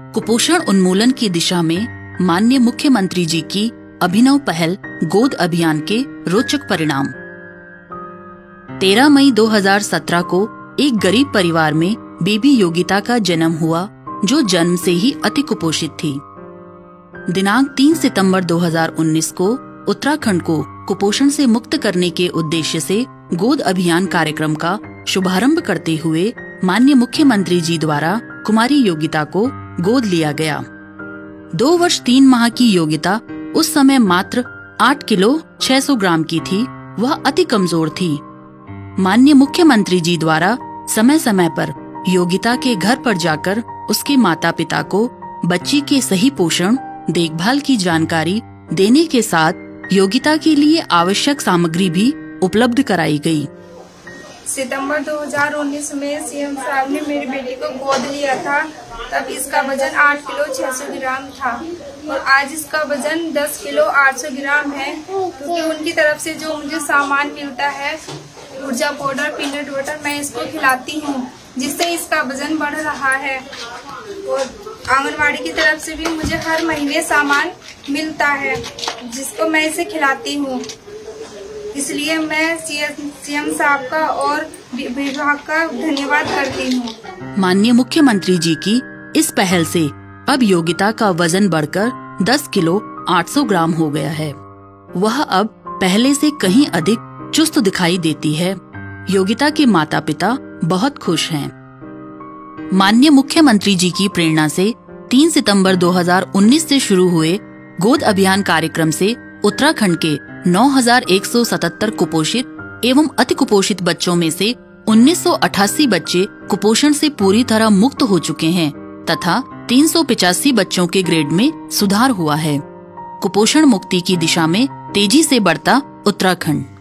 कुपोषण उन्मूलन की दिशा में माननीय मुख्यमंत्री जी की अभिनव पहल गोद अभियान के रोचक परिणाम। 13 मई 2017 को एक गरीब परिवार में बेबी योगिता का जन्म हुआ, जो जन्म से ही अति कुपोषित थी। दिनांक 3 सितंबर 2019 को उत्तराखंड को कुपोषण से मुक्त करने के उद्देश्य से गोद अभियान कार्यक्रम का शुभारंभ करते हुए माननीय मुख्यमंत्री जी द्वारा कुमारी योगिता को गोद लिया गया। 2 वर्ष 3 माह की योगिता उस समय मात्र 8 किलो 600 ग्राम की थी। वह अति कमजोर थी। माननीय मुख्यमंत्री जी द्वारा समय समय पर योगिता के घर पर जाकर उसके माता पिता को बच्ची के सही पोषण देखभाल की जानकारी देने के साथ योगिता के लिए आवश्यक सामग्री भी उपलब्ध कराई गई। सितंबर 2019 में सीएम साहब ने मेरी बेटी को गोद लिया था। तब इसका वजन 8 किलो 600 ग्राम था और आज इसका वजन 10 किलो 800 ग्राम है, क्योंकि उनकी तरफ से जो मुझे सामान मिलता है, ऊर्जा पाउडर, पीनट बटर, मैं इसको खिलाती हूँ, जिससे इसका वजन बढ़ रहा है। और आंगनवाड़ी की तरफ से भी मुझे हर महीने सामान मिलता है, जिसको मैं इसे खिलाती हूँ। इसलिए मैं सीएम साहब का और विभाग का धन्यवाद करती हूँ। माननीय मुख्यमंत्री जी की इस पहल से अब योगिता का वजन बढ़कर 10 किलो 800 ग्राम हो गया है। वह अब पहले से कहीं अधिक चुस्त दिखाई देती है। योगिता के माता पिता बहुत खुश हैं। माननीय मुख्यमंत्री जी की प्रेरणा से 3 सितंबर 2019 से शुरू हुए गोद अभियान कार्यक्रम से उत्तराखंड के 9,177 कुपोषित एवं अति कुपोषित बच्चों में से 1988 बच्चे कुपोषण से पूरी तरह मुक्त हो चुके हैं तथा 385 बच्चों के ग्रेड में सुधार हुआ है। कुपोषण मुक्ति की दिशा में तेजी से बढ़ता उत्तराखंड।